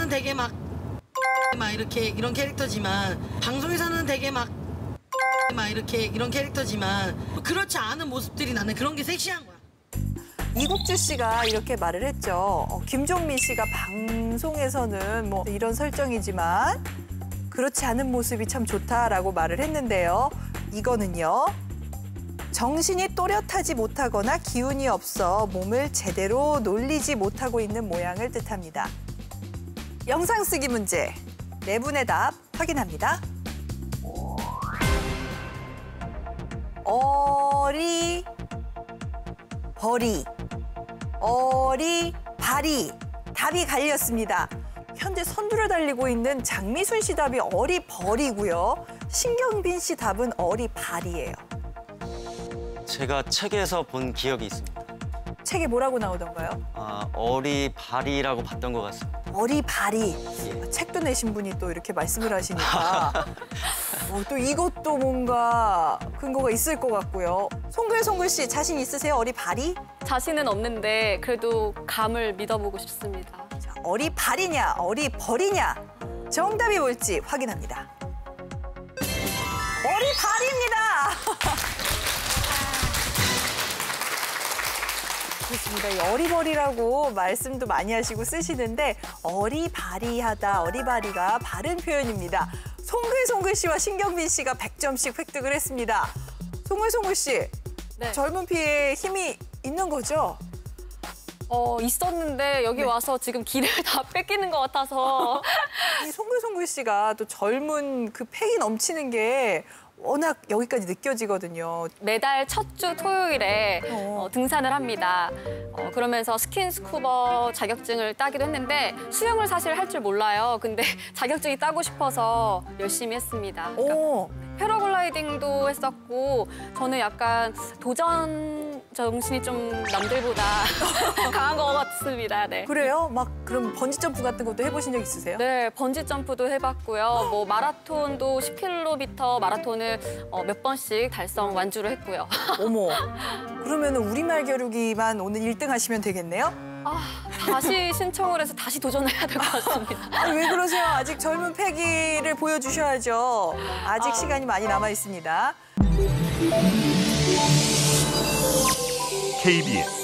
방송에서는 되게 막 이렇게 이런 캐릭터지만 방송에서는 되게 막 이렇게 이런 캐릭터지만 그렇지 않은 모습들이 나는 그런 게 섹시한 거야. 이국주 씨가 이렇게 말을 했죠. 김종민 씨가 방송에서는 뭐 이런 설정이지만 그렇지 않은 모습이 참 좋다라고 말을 했는데요. 이거는요. 정신이 또렷하지 못하거나 기운이 없어 몸을 제대로 놀리지 못하고 있는 모양을 뜻합니다. 영상 쓰기 문제. 네 분의 답 확인합니다. 어리, 버리, 어리, 바리. 답이 갈렸습니다. 현재 선두를 달리고 있는 장미순 씨 답이 어리, 버리고요. 신경빈 씨 답은 어리, 바리예요. 제가 책에서 본 기억이 있습니다. 책에 뭐라고 나오던가요? 어리바리라고 봤던 것 같습니다. 어리바리. 예. 책도 내신 분이 또 이렇게 말씀을 하시니까 또 이것도 뭔가 근거가 있을 것 같고요. 송글 씨 자신 있으세요? 어리바리? 자신은 없는데 그래도 감을 믿어보고 싶습니다. 자, 어리바리냐, 어리버리냐. 정답이 뭘지 확인합니다. 어리바리입니다. 그렇습니다. 이 어리버리라고 말씀도 많이 하시고 쓰시는데 어리바리하다, 어리바리가 바른 표현입니다. 송글 씨와 신경빈 씨가 100점씩 획득을 했습니다. 송글 씨, 네. 젊은 피에 힘이 있는 거죠? 있었는데 여기 와서 지금 기를 다 뺏기는 것 같아서. 이 송글 씨가 또 젊은 그 패기 넘치는 게 워낙 여기까지 느껴지거든요. 매달 첫 주 토요일에 등산을 합니다. 그러면서 스킨스쿠버 자격증을 따기도 했는데 수영을 사실 할 줄 몰라요. 근데 자격증이 따고 싶어서 열심히 했습니다. 그러니까 패러글라이딩도 했었고 저는 약간 도전 정신이 좀 남들보다 강한 것 같습니다. 네. 그래요? 막 그럼 번지점프 같은 것도 해보신 적 있으세요? 네, 번지점프도 해봤고요. 뭐 마라톤도 10km 마라톤을 몇 번씩 달성 완주를 했고요. 어머, 그러면 우리말 겨루기만 오늘 1등 하시면 되겠네요? 다시 신청을 해서 다시 도전해야 될 것 같습니다. 왜 그러세요? 아직 젊은 패기를 보여주셔야죠. 아직 시간이 많이 남아 있습니다. KBS